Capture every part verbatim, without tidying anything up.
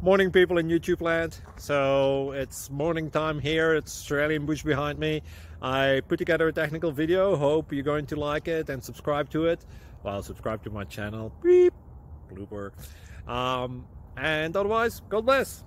Morning, people in YouTube land. So it's morning time here. It's Australian bush behind me. I put together a technical video. Hope you're going to like it and subscribe to it. Well, subscribe to my channel. Beep. Blooper. Um, and otherwise, God bless.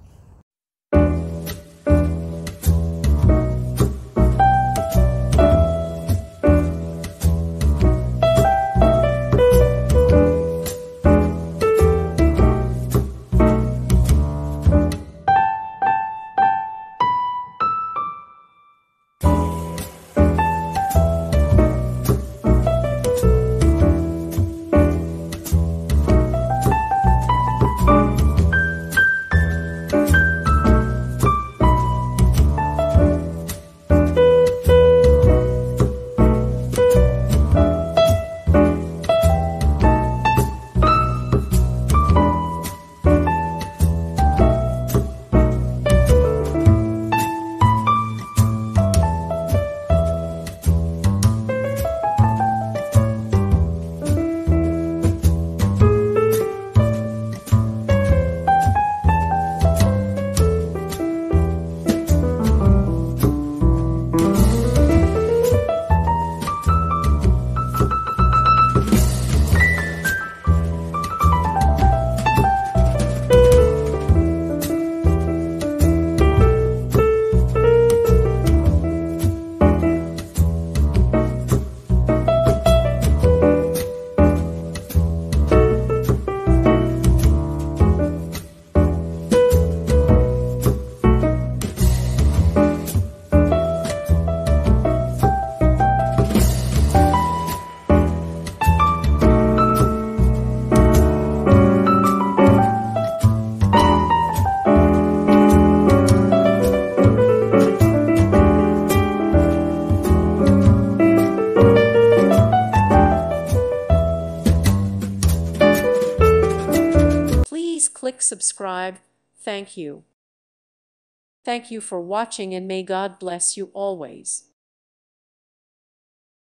Please click subscribe. Thank you. Thank you for watching, and may God bless you always.